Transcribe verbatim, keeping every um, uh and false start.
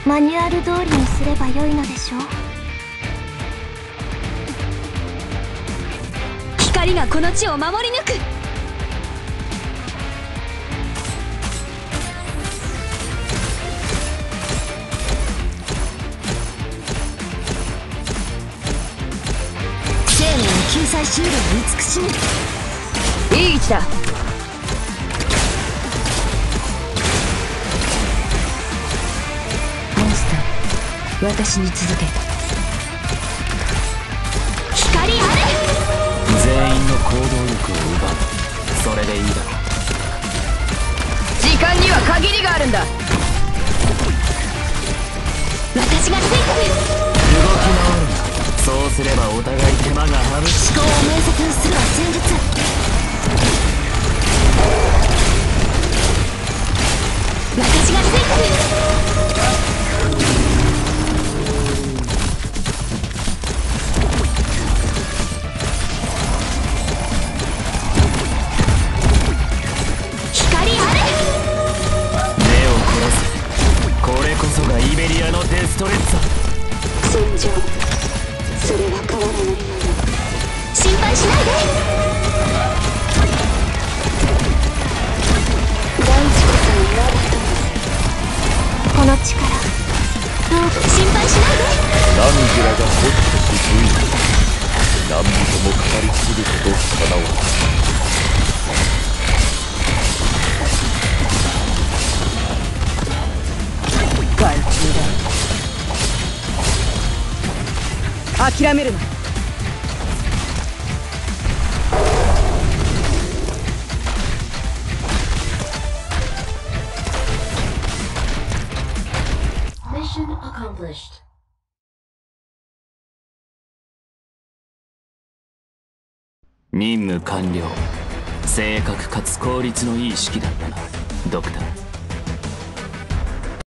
マニュアル通りにすればよいのでしょう。 光がこの地を守り抜く。生命の救済シールを慈しむ。いい位置だ。モンスター、私に続け。光あれ。 全員の行動力を奪う。それでいいだろう。 時間には限りがあるんだ。私がついてる。 動き回るな。そうすればお互い手間が省く。 思考を面接にするは戦術。私がついてる。光あれ。 目を殺せ。これこそがイベリアのデストレッザ。 戦場、それは変わらないもの。心配しないで。大地こその我が友。 この力どうか心配しないで。 ナンギラがほっとし不意何人も語り継ぐことかなわ害虫だ。諦めるな。 Mission accomplished. 任務完了。正確かつ効率のいい式だったな、ドクター。